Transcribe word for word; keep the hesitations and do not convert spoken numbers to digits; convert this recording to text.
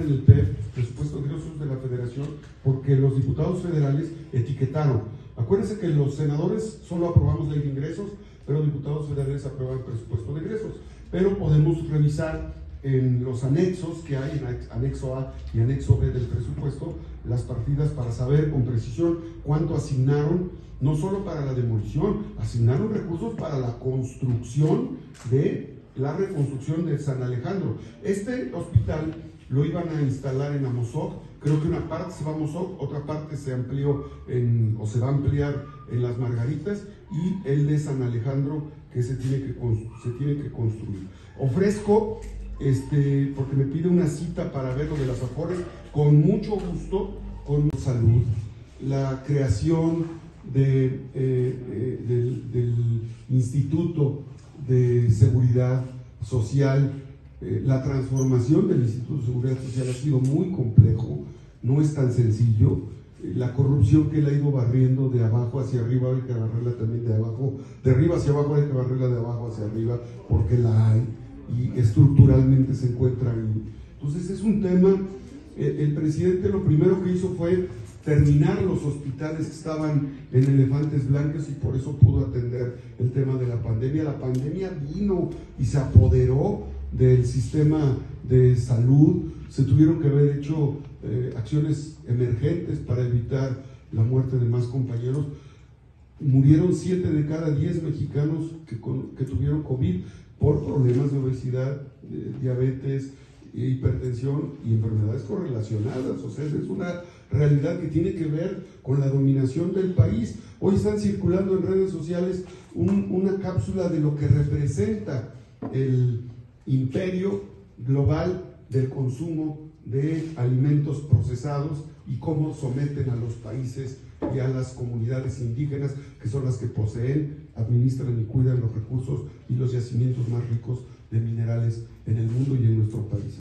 en el P E F, presupuesto de egresos de la Federación, porque los diputados federales etiquetaron. Acuérdense que los senadores solo aprobamos ley de ingresos, pero diputados federales aprueban presupuesto de egresos. Pero podemos revisar en los anexos que hay, en anexo A y anexo B del presupuesto, las partidas para saber con precisión cuánto asignaron, no solo para la demolición, asignaron recursos para la construcción de la reconstrucción de San Alejandro. Este hospital lo iban a instalar en Amozoc, creo que una parte se va a Amozoc, otra parte se amplió en, o se va a ampliar en Las Margaritas, y el de San Alejandro que se tiene que, se tiene que construir. Ofrezco, este, porque me pide una cita para ver lo de las Afores, con mucho gusto, con salud, la creación de, eh, eh, del, del Instituto de Seguridad Social. Eh, la transformación del Instituto de Seguridad Social ha sido muy complejo, no es tan sencillo. Eh, la corrupción que él ha ido barriendo de abajo hacia arriba, hay que barrerla también de abajo, de arriba hacia abajo, hay que barrerla de abajo hacia arriba, porque la hay y estructuralmente se encuentra ahí. Entonces es un tema, eh, el presidente lo primero que hizo fue terminar los hospitales que estaban en Elefantes Blancos, y por eso pudo atender el tema de la pandemia. La pandemia vino y se apoderó del sistema de salud, se tuvieron que haber hecho eh, acciones emergentes para evitar la muerte de más compañeros. Murieron siete de cada diez mexicanos que, con, que tuvieron COVID por problemas de obesidad, de diabetes, hipertensión y enfermedades correlacionadas. O sea, es una realidad que tiene que ver con la dominación del país. Hoy están circulando en redes sociales un, una cápsula de lo que representa el imperio global del consumo de alimentos procesados y cómo someten a los países y a las comunidades indígenas, que son las que poseen, administran y cuidan los recursos y los yacimientos más ricos de minerales en el mundo y en nuestro país.